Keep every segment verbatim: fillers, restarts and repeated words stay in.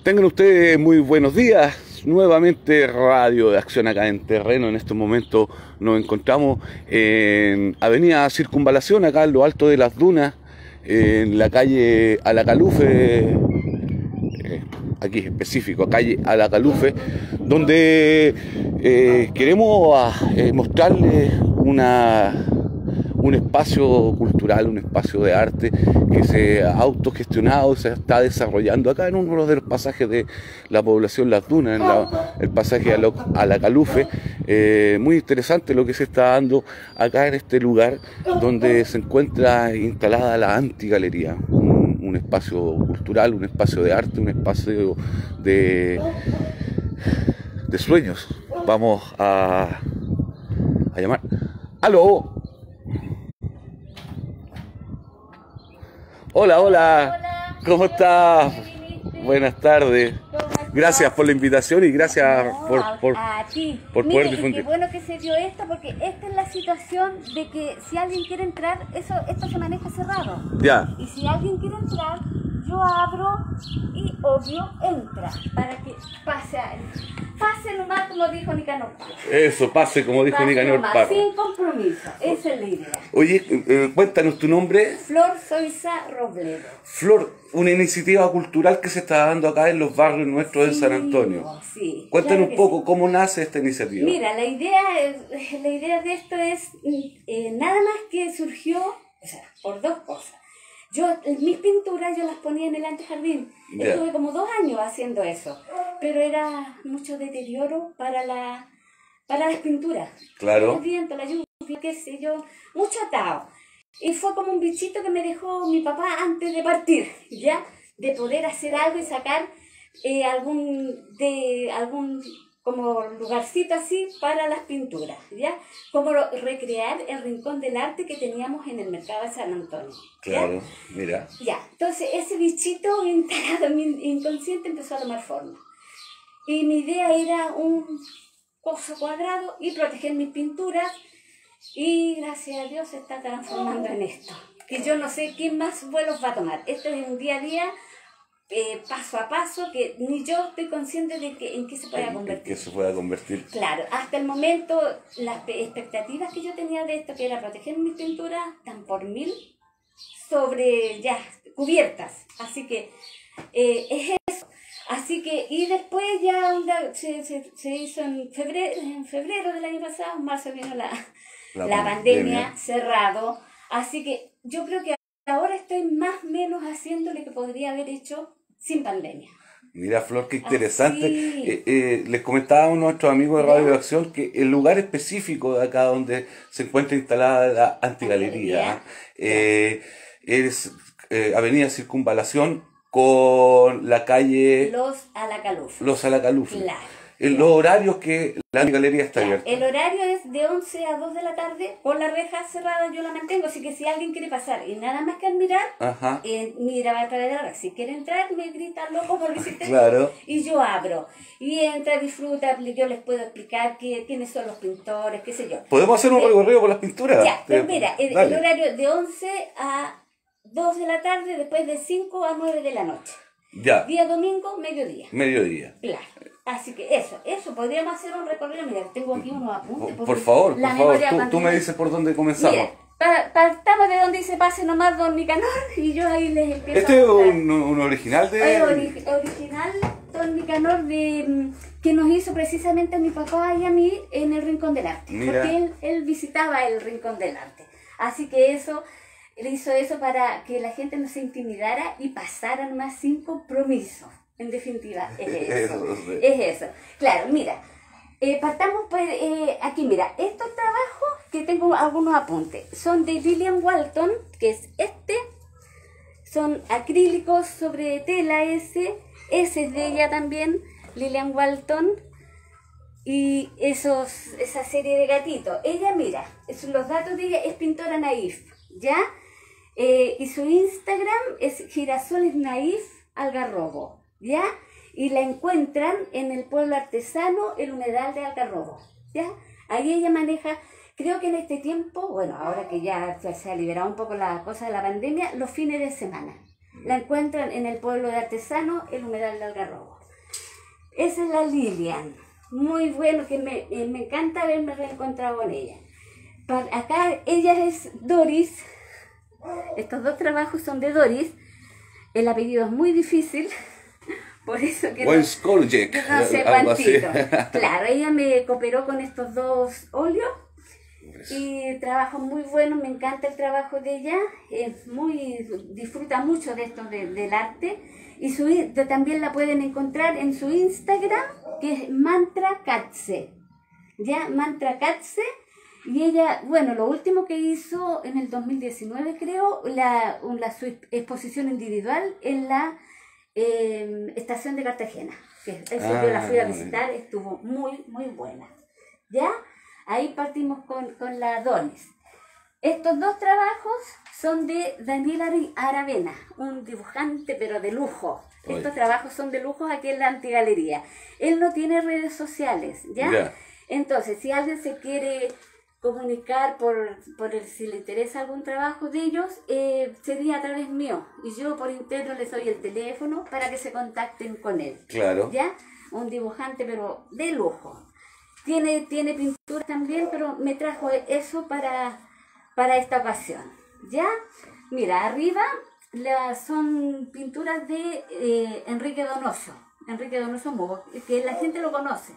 Tengan ustedes muy buenos días. Nuevamente Radio de Acción acá en terreno. En estos momentos nos encontramos en Avenida Circunvalación, acá en lo alto de las dunas, en la calle Alacalufe, eh, aquí específico, calle Alacalufe, donde eh, queremos eh, mostrarles una... un espacio cultural, un espacio de arte que se ha autogestionado, se está desarrollando acá en uno de los pasajes de la población Las Dunas, en la, el pasaje a, lo, a la Calufe. Eh, muy interesante lo que se está dando acá en este lugar donde se encuentra instalada la Antigalería, un, un espacio cultural, un espacio de arte, un espacio de, de sueños. Vamos a, a llamar. ¡Aló! Hola, hola, Hola. ¿Cómo estás? Buenas tardes. ¿Cómo Gracias por la invitación y gracias No, por, a, por, a ti. por Mire, poder y difundir. qué bueno que se dio esto, porque esta es la situación de que si alguien quiere entrar, eso, esto se maneja cerrado. Ya, Y si alguien quiere entrar, yo abro y obvio entra, para que pase a él. Pase nomás, como dijo Nicanor Parra. eso, pase como dijo Pase Nicanor nomás, Parra. sin compromiso, esa es la idea. Oye, eh, cuéntanos tu nombre. Flor Soiza Robledo. Flor, una iniciativa cultural que se está dando acá en los barrios nuestros de Sí, San Antonio. sí, Cuéntanos claro un que poco sí. cómo nace esta iniciativa. Mira, la idea, es- la idea de esto es eh, nada más que surgió, o sea, por dos cosas. Yo, mis pinturas yo las ponía en el antejardín. Ya. Estuve como dos años haciendo eso, pero era mucho deterioro para la para las pinturas. Claro. El viento, la lluvia, qué sé yo, mucho atado. Y fue como un bichito que me dejó mi papá antes de partir, ¿ya? De poder hacer algo y sacar eh, algún de algún como lugarcito así para las pinturas, ¿ya? Como lo- recrear el rincón del arte que teníamos en el mercado de San Antonio, ¿ya? Claro, mira. Ya, entonces ese bichito instalado en mi inconsciente empezó a tomar forma. Y mi idea era un coso cuadrado y proteger mis pinturas, y gracias a Dios se está transformando en esto. Que yo no sé quién más vuelos va a tomar. Esto es un día a día, eh, paso a paso, que ni yo estoy consciente de que, en qué se pueda En- en convertir. que se pueda convertir. Claro, hasta el momento las pe- expectativas que yo tenía de esto, que era proteger mis pinturas, están por mil sobre ya cubiertas. Así que eh, es eso. Así que, y después ya onda, se, se, se hizo en febrero, en febrero del año pasado, en marzo vino la, La la, pandemia. pandemia, cerrado. Así que yo creo que ahora estoy más o menos haciendo lo que podría haber hecho sin pandemia. Mira, Flor, qué interesante. Así. Eh, eh, les comentaba a nuestros amigos de Radio de Acción que el lugar específico de acá donde se encuentra instalada la Antigalería Antigalería. eh, es eh, Avenida Circunvalación con la calle Los Alacalufe. Los Alacalufe. Claro. En los horarios que la Antigalería está Claro, abierta. el horario es de once a dos de la tarde, con la reja cerrada yo la mantengo, así que si alguien quiere pasar y nada más que admirar, Ajá, eh, mira a través de la reja. Si quiere entrar, me grita loco por visite claro. y yo abro. Y entra, disfruta, yo les puedo explicar qué, quiénes son los pintores, qué sé yo. ¿Podemos hacer un Eh, recorrido por las pinturas? Ya, pues Eh, mira, el, el dale. horario de once a dos de la tarde, después de cinco a nueve de la noche. Ya, Día domingo, mediodía. mediodía. Claro. Así que eso, eso, podríamos hacer un recorrido. Mira, tengo aquí unos apuntes. Por, porque por favor, la por favor, memoria tú, cuando tú me me- dices por dónde comenzamos. Mira, pa- partamos de donde dice pase nomás Don Nicanor y yo ahí les empiezo Este a es contar. un, un original de... Oye, ori- original Don Nicanor de, mm, que nos hizo precisamente a mi papá y a mí en el Rincón del Arte. Mira. Porque él, él visitaba el Rincón del Arte. Así que eso, él hizo eso para que la gente no se intimidara y pasara nomás sin compromiso. En definitiva, es eso. Eso, sí. Es eso. Claro, mira. Eh, partamos pues, eh, aquí, mira, estos trabajos que tengo algunos apuntes son de Lillian Walton, que es este, son acrílicos sobre tela ese, ese es de ella también, Lillian Walton, y esos, esa serie de gatitos. Ella, mira, es, los datos de ella es pintora naif, ¿ya? Eh, y su Instagram es Girasoles Naif Algarrobo, ¿ya? Y la encuentran en el pueblo artesano El Humedal de Algarrobo, ¿ya? Ahí ella maneja, creo que en este tiempo, bueno, ahora que ya, ya se ha liberado un poco la cosa de la pandemia, los fines de semana. La encuentran en el pueblo de artesano El Humedal de Algarrobo. Esa es la Lilian. Muy bueno, que me, eh, me encanta haberme reencontrado con ella. Para, acá ella es Doris. Estos dos trabajos son de Doris. El apellido es muy difícil. Por eso que no, Wojskoljek, no sé algo así. cuántito. Claro, ella me cooperó con estos dos óleos. Y trabajo muy bueno, me encanta el trabajo de ella, es muy, disfruta mucho de esto de, del arte, y su, también la pueden encontrar en su Instagram, que es Mantra Katse, ya, Mantra Katse, y ella, bueno, lo último que hizo en el dos mil diecinueve creo, la, la su exposición individual en la eh, estación de Cartagena, que eso ah, yo la fui a visitar, estuvo muy, muy buena, ya. Ahí partimos con, con la Doris. Estos dos trabajos son de Daniel Aravena, un dibujante pero de lujo. Oye. Estos trabajos son de lujo aquí en la Antigalería. Él no tiene redes sociales, ¿ya? Yeah. Entonces, si alguien se quiere comunicar por, por el, si le interesa algún trabajo de ellos, eh, sería a través mío. Y yo por interno les doy el teléfono para que se contacten con él. Claro. ¿Ya? Un dibujante pero de lujo. Tiene, tiene pintura también, pero me trajo eso para, para esta ocasión. ¿Ya? Mira, arriba la, son pinturas de eh, Enrique Donoso. Enrique Donoso Mugo, que la gente lo conoce.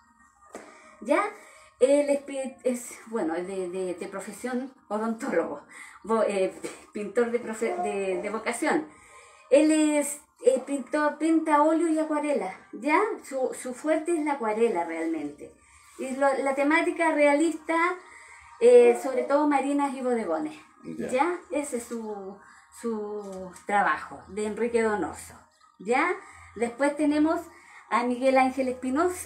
¿Ya? Él es, es bueno, de, de, de profesión odontólogo, eh, pintor de, profe, de, de vocación. Él es eh, pintor, pinta óleo y acuarela. ¿Ya? Su, su fuerte es la acuarela realmente. Y lo, la temática realista, eh, sobre todo marinas y bodegones. Yeah. ¿Ya? Ese es su, su trabajo, de Enrique Donoso. ¿Ya? Después tenemos a Miguel Ángel Espinosa,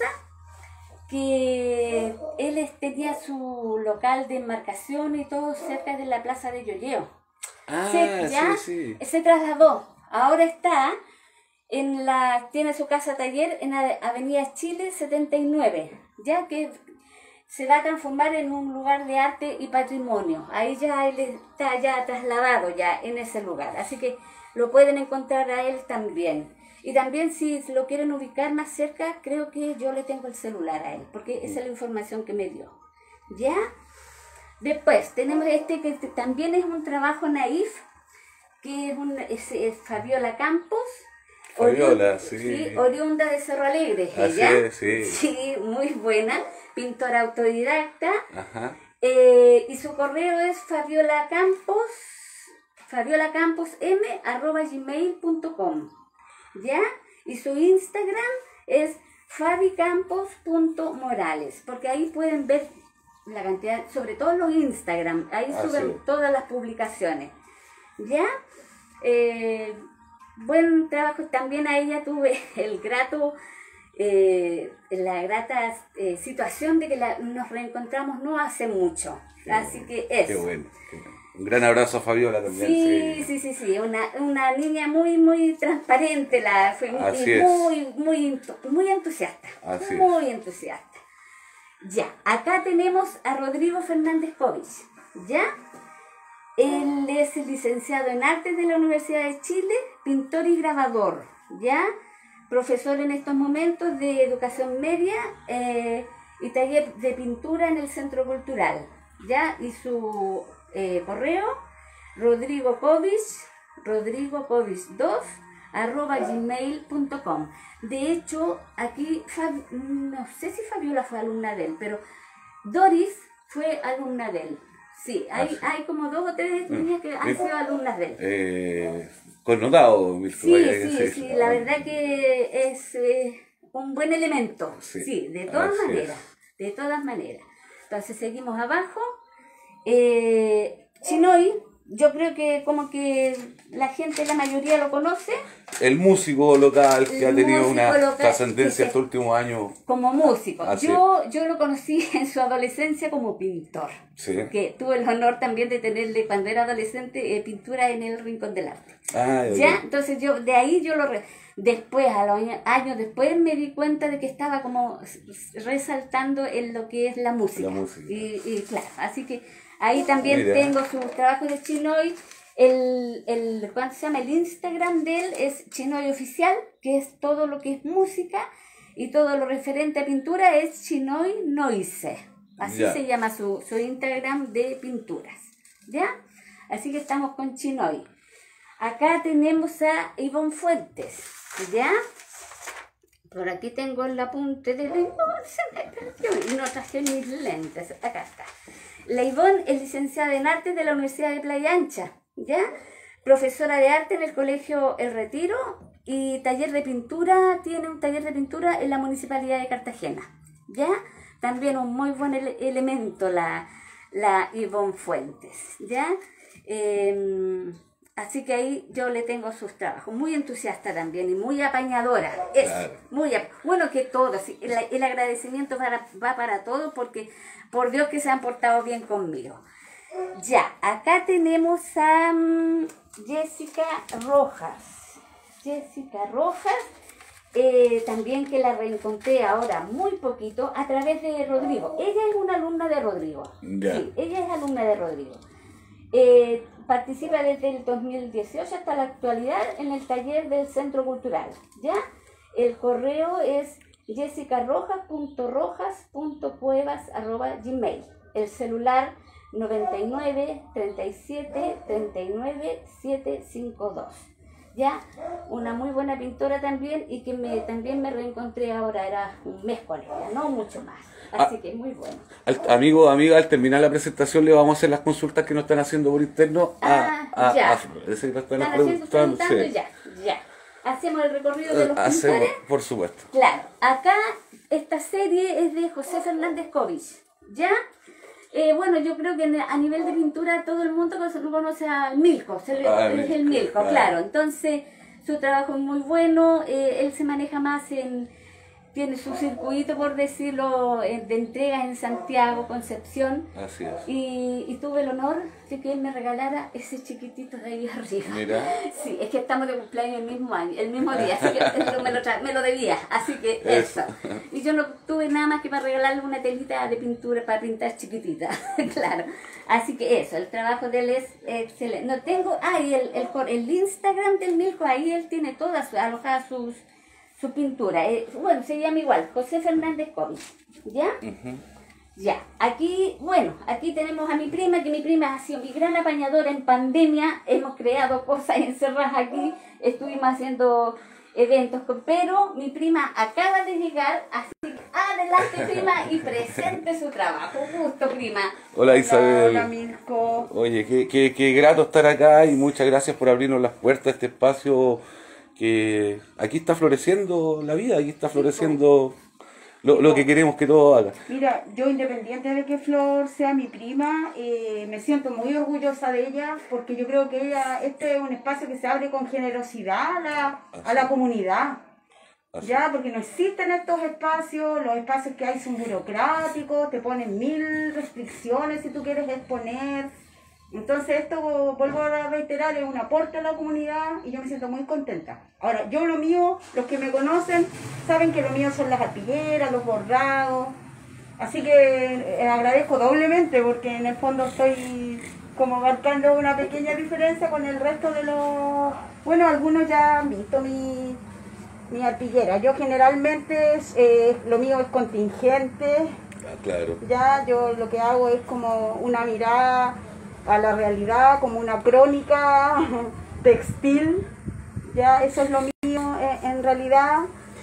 que él tenía su local de embarcación y todo cerca de la plaza de Yoyeo. Ah, se, ¿ya? sí, sí. Se trasladó. Ahora está... En la, tiene su casa taller en Avenida Chile setenta y nueve, ya que se va a transformar en un lugar de arte y patrimonio. Ahí ya él está ya trasladado ya en ese lugar, así que lo pueden encontrar a él también. Y también si lo quieren ubicar más cerca, creo que yo le tengo el celular a él, porque esa es la información que me dio. ¿Ya? Después tenemos este que también es un trabajo naif, que es, un, es, es Fabiola Campos. Fabiola, sí. sí. Oriunda de Cerro Alegre, Así ella. Es, sí. Sí, muy buena, pintora autodidacta. Ajá. Eh, y su correo es Fabiola Campos, Fabiola Campos m arroba gmail punto com, ¿ya? Y su Instagram es fabicampos punto morales, porque ahí pueden ver la cantidad, sobre todo los Instagram, ahí ah, suben sí. todas las publicaciones, ¿ya? Eh, Buen trabajo, también a ella tuve el grato, eh, la grata eh, situación de que la, nos reencontramos no hace mucho, qué así bueno, que eso. Qué bueno, qué bueno. Un gran abrazo a Fabiola también. Sí, sí, sí, sí, una, una niña muy, muy transparente, la, fue así muy, muy, muy entusiasta, así muy es. entusiasta. Ya, acá tenemos a Rodrigo Fernández Covich, ¿ya? Él es licenciado en Artes de la Universidad de Chile, pintor y grabador, ¿ya? Profesor en estos momentos de educación media eh, y taller de pintura en el Centro Cultural, ¿ya? Y su eh, correo, Rodrigo Covich, rodrigo covich dos, arroba gmail punto com. De hecho, aquí, Fab, no sé si Fabiola fue alumna de él, pero Doris fue alumna de él. Sí, hay, ah, sí. hay como dos o tres niñas que han sido alumnas de él. Eh, connotado, mi Sí, sí, sí, sí, la verdad que es eh, un buen elemento. Sí, sí de todas Así maneras, es. de todas maneras. Entonces seguimos abajo. Eh, Chinoy, yo creo que como que la gente, la mayoría lo conoce. El músico local que el ha tenido una local, trascendencia sí, estos últimos años. Como músico. Yo, yo lo conocí en su adolescencia como pintor. Sí. Que tuve el honor también de tenerle cuando era adolescente eh, pintura en el Rincón del Arte. Ah, ya, ya, entonces yo de ahí yo lo... Re... Después, a los años después, me di cuenta de que estaba como resaltando en lo que es la música. La música. Y, y claro, así que ahí también Mira. tengo sus trabajos de Chinoy. El, el, ¿cuánto se llama? El Instagram de él es Chinoy Oficial, que es todo lo que es música. y todo lo referente a pintura es Chinoy Noise. Así Ya. se llama su, su Instagram de pinturas. ¿Ya? Así que estamos con Chinoy. Acá tenemos a Ivonne Fuentes. ¿Ya? Por aquí tengo el apunte de la Ivonne. Y no traje mis lentes. Acá está. La Ivonne es licenciada en Arte de la Universidad de Playa Ancha. ¿Ya? Profesora de arte en el Colegio El Retiro y taller de pintura, tiene un taller de pintura en la Municipalidad de Cartagena. ¿Ya? También un muy buen ele elemento la, la Ivonne Fuentes. ¿Ya? Eh, así que ahí yo le tengo sus trabajos. Muy entusiasta también y muy apañadora. Es Claro. muy ap bueno que todos. El, el agradecimiento para, va para todos porque por Dios que se han portado bien conmigo. Ya, acá tenemos a um, Jessica Rojas. Jessica Rojas, eh, también que la reencontré ahora muy poquito a través de Rodrigo. Ella es una alumna de Rodrigo. Ya. Sí, ella es alumna de Rodrigo. Eh, participa desde el dos mil dieciocho hasta la actualidad en el taller del Centro Cultural. ¿Ya? El correo es jessica rojas punto rojas punto cuevas arroba gmail. El celular noventa y nueve, treinta y siete, treinta y nueve, setecientos cincuenta y dos. Ya, una muy buena pintora también y que me, también me reencontré ahora, era un mes con ella, no mucho más. Así Ah, que muy bueno. al, amigo, amiga, al terminar la presentación le vamos a hacer las consultas que nos están haciendo por interno a, Ah, a, ya. a Flor. Es decir, nos están Están haciendo, preguntando, preguntando sí. ya, ya. Hacemos el recorrido de los Hacemos, pintores. por supuesto. Claro, acá esta serie es de José Fernández Covich, ¿ya? Eh, bueno, yo creo que a nivel de pintura todo el mundo conoce al Milko, se le, Ah, es el Milko, Milko, claro. claro. Entonces, su trabajo es muy bueno, eh, él se maneja más en, tiene su circuito, por decirlo, eh, de entregas en Santiago, Concepción, Así es. y, y tuve el honor de que él me regalara ese chiquitito de ahí arriba. Mira. Sí, es que estamos de cumpleaños el mismo año, el mismo día, así que eso me lo, tra- me lo debía, así que eso. Eso. Y yo no tuve nada más que para regalarle una telita de pintura para pintar chiquitita, claro. Así que eso, el trabajo de él es excelente. No tengo, ah, y el, el, el Instagram del Milko, ahí él tiene todas alojadas sus, su pintura. Eh, bueno, se llama igual, José Fernández Covich, ¿ya? Ujú. Ya, aquí, bueno, aquí tenemos a mi prima, que mi prima ha sido mi gran apañadora en pandemia, hemos creado cosas encerradas aquí, estuvimos haciendo eventos, con- pero mi prima acaba de llegar, así que adelante prima y presente su trabajo. Gusto, prima. Hola Isabel. Hola, Milko. Oye, qué, qué, qué grato estar acá y muchas gracias por abrirnos las puertas a este espacio que aquí está floreciendo la vida, aquí está floreciendo lo, lo que queremos que todos hagan. Mira, yo independiente de que Flor sea mi prima, eh, me siento muy orgullosa de ella porque yo creo que ella, este es un espacio que se abre con generosidad a la, a la comunidad. Así. Ya, porque no existen estos espacios, los espacios que hay son burocráticos, te ponen mil restricciones si tú quieres exponer. Entonces esto, vuelvo a reiterar, es un aporte a la comunidad y yo me siento muy contenta. Ahora, yo lo mío, los que me conocen, saben que lo mío son las arpilleras, los bordados. Así que eh, agradezco doblemente porque en el fondo estoy como marcando una pequeña diferencia con el resto de los... Bueno, algunos ya han visto mi, mi arpillera. Yo generalmente, eh, lo mío es contingente. Ah, claro. Ya yo lo que hago es como una mirada a la realidad, como una crónica textil. Ya eso es lo mío en, en realidad.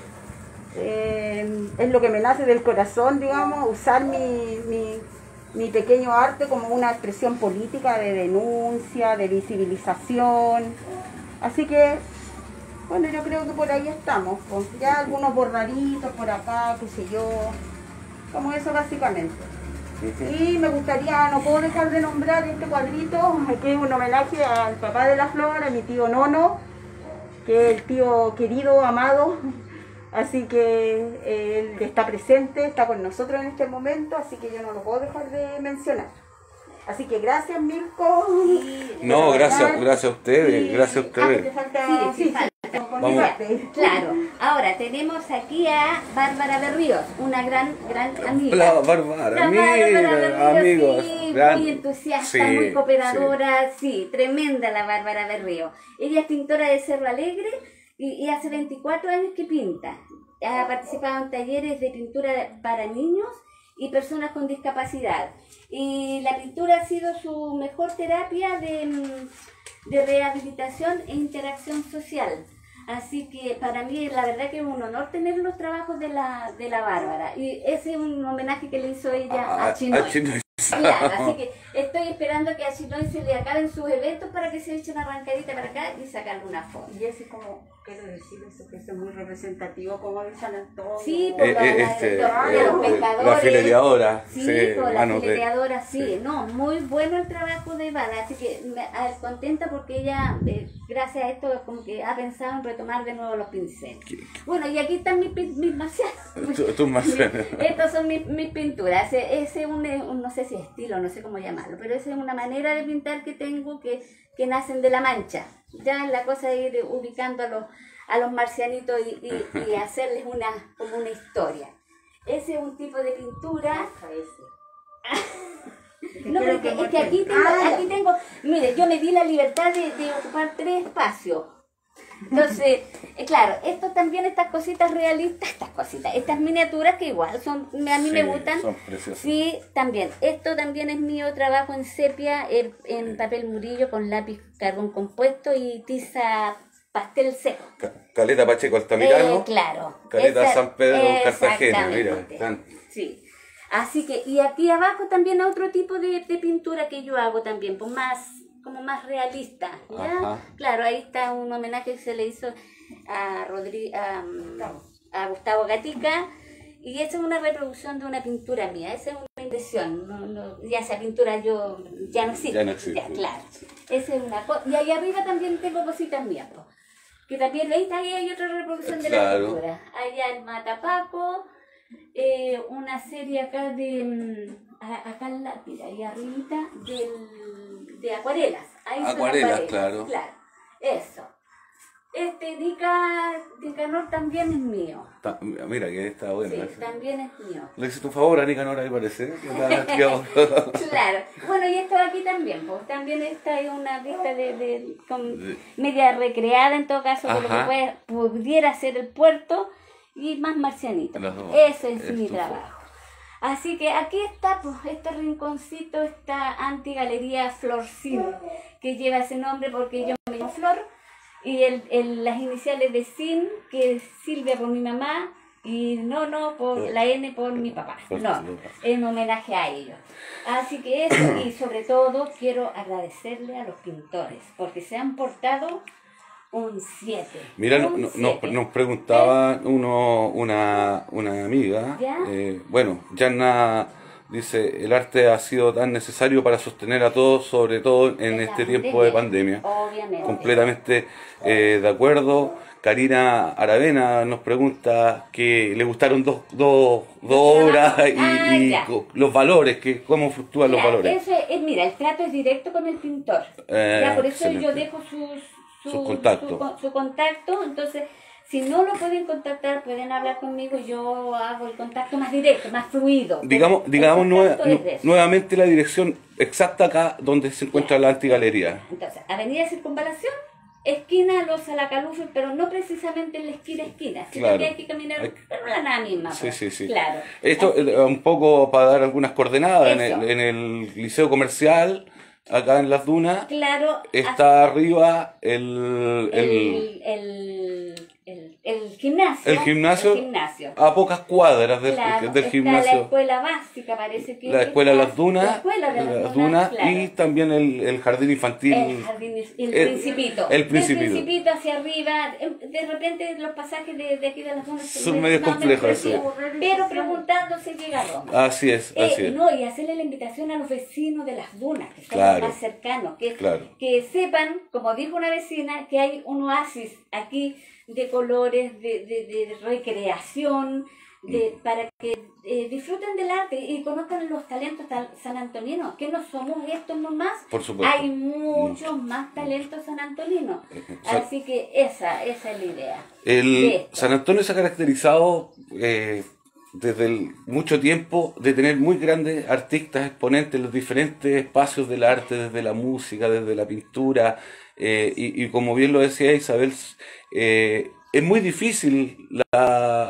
Eh, es lo que me nace del corazón, digamos, usar mi, mi, mi pequeño arte como una expresión política de denuncia, de visibilización. Así que, bueno, yo creo que por ahí estamos, pues. Ya algunos bordaditos por acá, qué sé yo, como eso básicamente. Y me gustaría, no puedo dejar de nombrar este cuadrito, que es un homenaje al papá de la Flor, a mi tío Nono, que es el tío querido, amado. Así que eh, él está presente, está con nosotros en este momento, así que yo no lo puedo dejar de mencionar. Así que gracias, Milko. No, gracias, gracias a ustedes, Y- gracias a Ah, ustedes. te falta... Sí, sí, sí, falta. sí, con mi Vamos. parte. Claro, ahora tenemos aquí a Bárbara Berríos, una gran, gran amiga. La Bárbara, La mira, Bárbara Berríos, amigos. sí, gran- muy entusiasta, sí, muy cooperadora, sí. tremenda la Bárbara Berríos. Ella es pintora de Cerro Alegre y, y hace veinticuatro años que pinta. ha participado en talleres de pintura para niños y personas con discapacidad. Y la pintura ha sido su mejor terapia de, de rehabilitación e interacción social. Así que para mí la verdad que es un honor tener los trabajos de la, de la Bárbara. Y ese es un homenaje que le hizo ella a, a Chinoy. A Chinoy. Claro, así que estoy esperando que a Chinoy se le acaben sus eventos para que se eche una arrancadita para acá y sacarle una foto. Y ese como, quiero decir eso, que es muy representativo como de San Antonio. Sí, por eh, la, eh, la, este, los, eh, de los pescadores. La fileteadora. Sí, sí, por la fileteadora, de, sí. sí. No, muy bueno el trabajo de Ivana, así que me, a, contenta porque ella, eh, gracias a esto, como que ha pensado en retomar de nuevo los pinceles. ¿Qué? Bueno, y aquí están mis, mis marcianos. Tus marcianos. Estas son mis, mis pinturas. Ese es un, un, no sé si estilo, no sé cómo llamarlo, pero esa es una manera de pintar que tengo que, que nacen de la mancha. Ya la cosa es ir ubicando a los, a los marcianitos y, y, y hacerles una, como una historia. Ese es un tipo de pintura. No, pero es que, es que aquí, tengo, aquí tengo, mire, yo me di la libertad de, de ocupar tres espacios. Entonces, eh, claro, esto también, estas cositas realistas, estas cositas, estas miniaturas que igual son, a mí sí, me gustan. Son preciosas. Sí, también. Esto también es mío, trabajo en sepia, en, en papel murillo con lápiz carbón compuesto y tiza pastel seco. Caleta Pacheco Altamirano. Eh, claro. Caleta esa, San Pedro Cartagena, mira. Están. Sí. Así que, y aquí abajo también otro tipo de, de pintura que yo hago también, pues más, como más realista, ¿ya? Ajá. Claro, ahí está un homenaje que se le hizo a, Rodri a, a Gustavo Gatica, y esa es una reproducción de una pintura mía, esa es una impresión, no, no, ya esa pintura yo ya no existe, ya, no existe. Ya, claro, esa es una cosa, y ahí arriba también tengo cositas mías, pues, que también ahí, ahí hay otra reproducción de claro. La pintura, allá el Matapaco, eh, una serie acá de, acá en la, mira, ahí arribita, del, de acuarelas, ahí acuarelas, acuarelas, claro, claro, eso. Este Nica, Nicanor también es mío. Ta, mira que está bueno. Sí, ese. También es mío. Le hiciste un favor a Nicanor ahí parece. Claro. Bueno, y esto aquí también, pues también esta es una vista de, de, con, de... media recreada en todo caso, de lo que puede, pudiera ser el puerto y más marcianito. No, ese es, es mi trabajo. Así que aquí está, pues, este rinconcito, esta antigalería Florcín, que lleva ese nombre porque yo me llamo Flor. Y el, el, las iniciales de Sin, que es Silvia por mi mamá, y no, no, por la N por mi papá. No, en homenaje a ellos. Así que eso, y sobre todo quiero agradecerle a los pintores, porque se han portado un siete. Mira, no, no, nos preguntaba ¿Eh? uno, una, una amiga, eh, bueno, Yana dice, el arte ha sido tan necesario para sostener a todos, sobre todo en este pandemia. tiempo de pandemia. Obviamente. Completamente eh, de acuerdo. Karina Aravena nos pregunta que le gustaron dos, dos, dos obras y, ah, y los valores, que cómo fluctúan mira, los valores. Ese es, mira, el trato es directo con el pintor. Eh, ya, por eso excelente. Yo dejo sus, su, su, contacto. Su, su contacto, entonces... Si no lo pueden contactar, pueden hablar conmigo y yo hago el contacto más directo, más fluido. Digamos, digamos nueva, nuevamente la dirección exacta acá donde se encuentra yeah. la antigalería. Entonces, Avenida Circunvalación, esquina Los Alacalufes, pero no precisamente en la esquina esquina, sino claro. que hay que caminar, hay... pero la nada misma. Sí, pues. sí, sí. Claro. Esto es un poco para dar algunas coordenadas en el, en el liceo comercial. Acá en las dunas, claro, está así, arriba el el, el, el, el, el, gimnasio, el, gimnasio, el gimnasio, a pocas cuadras del, claro, del está gimnasio. La escuela básica, parece que la escuela de las dunas, la escuela de las dunas, dunas claro. Y también el, el jardín infantil. El jardín, el, el principito. El principito. El principito hacia arriba. De repente los pasajes de, de aquí de las dunas son medio complejos, sí. Pero preguntando se llega a Roma. Así es, así eh, es. No, y hacerle la invitación a los vecinos de las dunas, que son claro. los más cercanos, que, claro. que sepan, como dijo una vecina, que hay un oasis aquí de colores, de, de, de recreación, de, para que eh, disfruten del arte y conozcan los talentos sanantoninos, que no somos estos nomás, por supuesto. Hay muchos más talentos sanantoninos, así que esa, esa es la idea. El San Antonio se ha caracterizado eh, desde el, mucho tiempo de tener muy grandes artistas exponentes en los diferentes espacios del arte, desde la música, desde la pintura, eh, y, y como bien lo decía Isabel, eh, es muy difícil la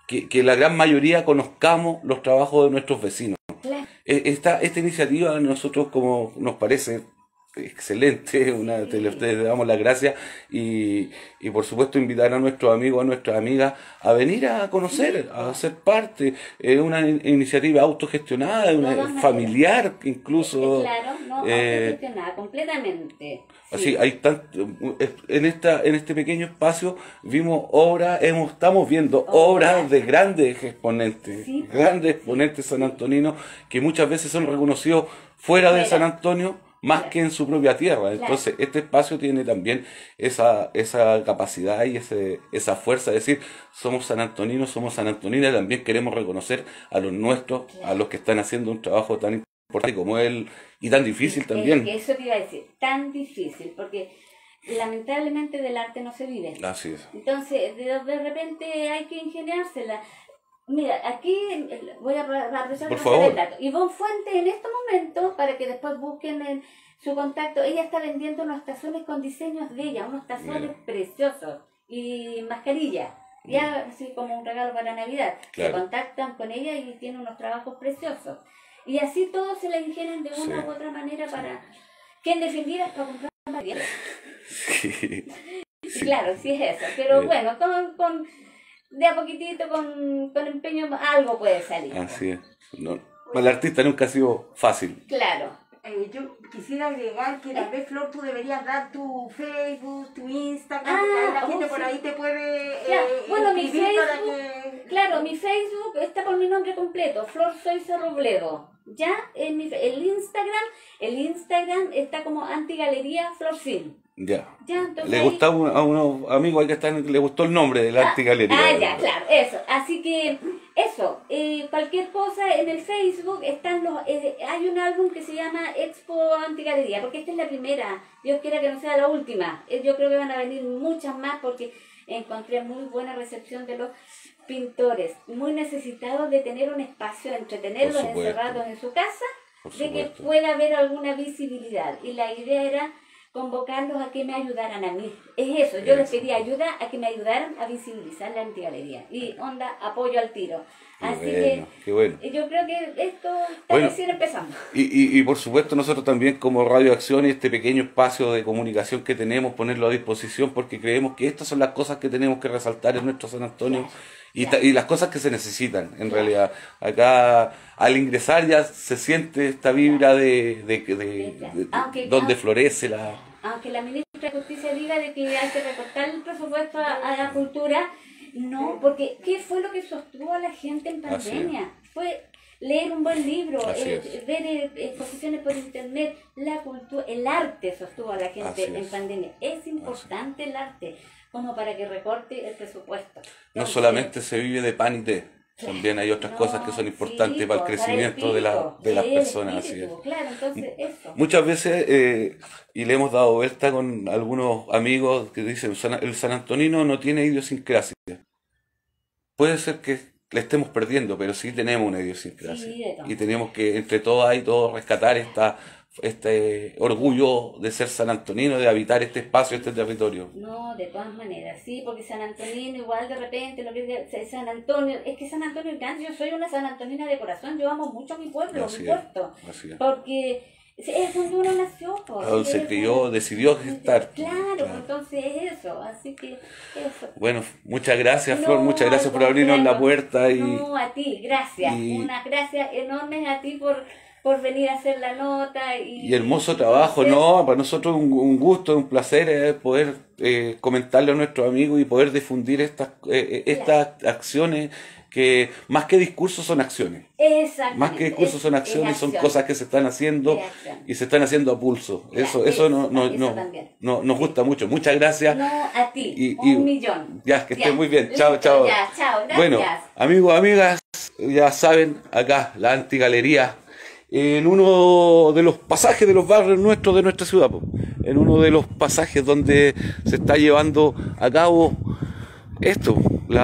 que, que la gran mayoría conozcamos los trabajos de nuestros vecinos. Claro. Esta, esta iniciativa a nosotros como nos parece excelente, una, Sí. te, le, te le damos las gracias y, y por supuesto invitar a nuestros amigos, a nuestras amigas a venir a conocer, a ser parte. Es una in- iniciativa autogestionada, De una, todas maneras. familiar incluso. Claro, no, eh, autogestionada, completamente. Así, Sí. hay tanto, en esta, en este pequeño espacio vimos obras, hemos, estamos viendo Obras. obras de grandes exponentes, Sí. grandes exponentes sanantoninos que muchas veces son reconocidos fuera de Fuera. San Antonio más Claro. que en su propia tierra. Claro. Entonces, este espacio tiene también esa, esa capacidad y ese, esa fuerza de decir, somos sanantoninos, somos sanantoninas, y también queremos reconocer a los nuestros, Claro. a los que están haciendo un trabajo tan importante como él y tan difícil Es también. que eso te iba a decir, tan difícil, porque lamentablemente del arte no se vive. Así es. Entonces, de, de repente hay que ingeniársela. Mira, aquí eh, voy a apro- a aprovechar Por para favor. hacer el dato. Ivonne Fuentes en este momento, para que después busquen en su contacto, ella está vendiendo unos tazones con diseños de ella, unos tazones Mira. preciosos y mascarillas. Ya así como un regalo para Navidad. Claro. Se contactan con ella y tiene unos trabajos preciosos. Y así todos se la ingenian de una Sí. u otra manera para que en definitiva para comprar material. Sí. Y claro, sí es eso. Pero Eh. bueno, con, con de a poquitito, con, con empeño, algo puede salir. Así es. No, para el artista nunca ha sido fácil. Claro. Eh, yo quisiera agregar que tal vez, Flor, tú deberías dar tu Facebook, tu Instagram, Ah, porque ahí la oh, gente por sí. ahí te puede eh, Claro, bueno, mi escribir para Facebook, que... Claro, mi Facebook está por mi nombre completo, Flor Soiza Robledo. Ya, en mi, el Instagram, el Instagram está como Antigalería Flor Film. Ya. Ya, entonces Le ahí- gustaba a un- a unos amigos ahí que están, le gustó el nombre de la antigalería. Ah, ya, claro, eso. Así que, eso, eh, cualquier cosa en el Facebook, están los, eh, hay un álbum que se llama Expo Antigalería, porque esta es la primera, Dios quiera que no sea la última. Eh, yo creo que van a venir muchas más porque encontré muy buena recepción de los pintores, muy necesitados de tener un espacio, de entretenerlos Por supuesto. encerrados en su casa, Por de que supuesto. pueda haber alguna visibilidad. Y la idea era convocarlos a que me ayudaran a mí. Es eso, yo les Eso. pedí ayuda a que me ayudaran a visibilizar la antigalería. Y onda, apoyo al tiro. Qué Así bueno, qué bueno. que yo creo que esto está Bueno. recién empezando. Y, y, y por supuesto nosotros también como Radio Acción y este pequeño espacio de comunicación que tenemos, ponerlo a disposición porque creemos que estas son las cosas que tenemos que resaltar en nuestro San Antonio Claro, y, ta- claro. y las cosas que se necesitan en Claro. realidad. Acá al ingresar ya se siente esta vibra de, de, de- de- Claro. de- Aunque- donde aunque- florece la... Aunque la ministra de Justicia diga de que hay que recortar el presupuesto a, a la cultura, no, porque ¿qué fue lo que sostuvo a la gente en Así es. pandemia? Fue leer un buen libro, Así eh, es. ver eh, exposiciones por internet, la cultura, el arte sostuvo a la Así gente en es. pandemia. Es importante el arte como para que recorte el presupuesto. No Entonces, solamente se vive de pan y té, Claro. también hay otras no, cosas que son importantes sí, para el po, crecimiento de, la, espíritu, de las sí, el personas. Así es. espíritu, claro, entonces eso. Muchas veces, eh, y le hemos dado vuelta con algunos amigos que dicen, "San- el San Antonino no tiene idiosincrasia". Puede ser que la estemos perdiendo, pero sí tenemos una idiosincrasia. Sí, de todas Y tenemos que, entre todas y todos, rescatar esta, este orgullo de ser San Antonino, de habitar este espacio, este territorio. No, de todas maneras, sí, porque San Antonino igual de repente, lo que es San Antonio, es que San Antonio es grande, yo soy una San Antonina de corazón, yo amo mucho a mi pueblo, Así mi es, puerto, así es. porque es donde uno nació. Pues, Donde se es crió, donde- decidió gestar. Claro, Claro. entonces es eso, así que eso. Bueno, muchas gracias, No, Flor, muchas gracias por al abrirnos la contrario. puerta y... No, a ti, gracias, y- unas gracias enormes a ti por, por venir a hacer la nota. Y, Y hermoso trabajo, hacer- ¿no? Para nosotros un, un gusto, un placer eh, poder eh, comentarle a nuestros amigos y poder difundir estas, eh, eh, estas acciones que más que discursos son acciones. Exactamente. Más que discursos es- son es acciones, son acción. cosas que se están haciendo Es acción. y se están haciendo a pulso. Ya, Eso, eso, no, no, eso no, también. no- nos gusta mucho. Muchas gracias. No, a ti, Y- un y- millón. Ya, que estés Ya, muy bien. Chao, listo, chao. Ya, chao, gracias. Bueno, amigos, amigas, ya saben, acá la Antigalería, en uno de los pasajes de los barrios nuestros de nuestra ciudad, po, en uno de los pasajes donde se está llevando a cabo esto,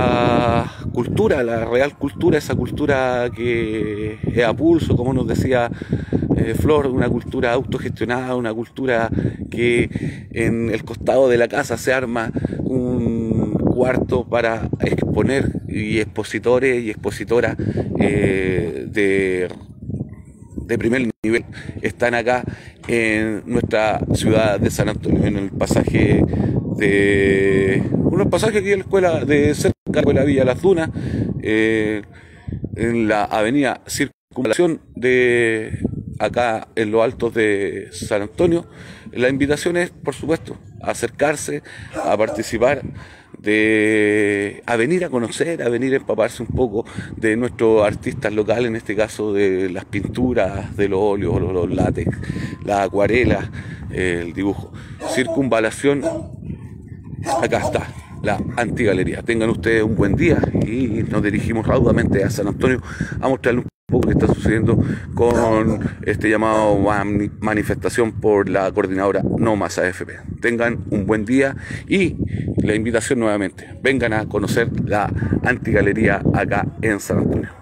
la cultura, la real cultura, esa cultura que es a pulso, como nos decía eh, Flor, una cultura autogestionada, una cultura que en el costado de la casa se arma un cuarto para exponer y expositores y expositoras eh, de, de primer nivel están acá en nuestra ciudad de San Antonio, en el pasaje de unos pasajes aquí en la escuela de cerca de la Villa Las Dunas, eh, en la avenida Circunvalación de acá en los altos de San Antonio. La invitación es, por supuesto, a acercarse, a participar, de, a venir a conocer, a venir a empaparse un poco de nuestros artistas locales, en este caso de las pinturas, de los óleos, los, los látex, las acuarelas, eh, el dibujo. Circunvalación, acá está la Antigalería. Tengan ustedes un buen día y nos dirigimos raudamente a San Antonio a mostrarles un poco lo que está sucediendo con este llamado manifestación por la coordinadora No Más A F P. Tengan un buen día y la invitación nuevamente, vengan a conocer la Antigalería acá en San Antonio.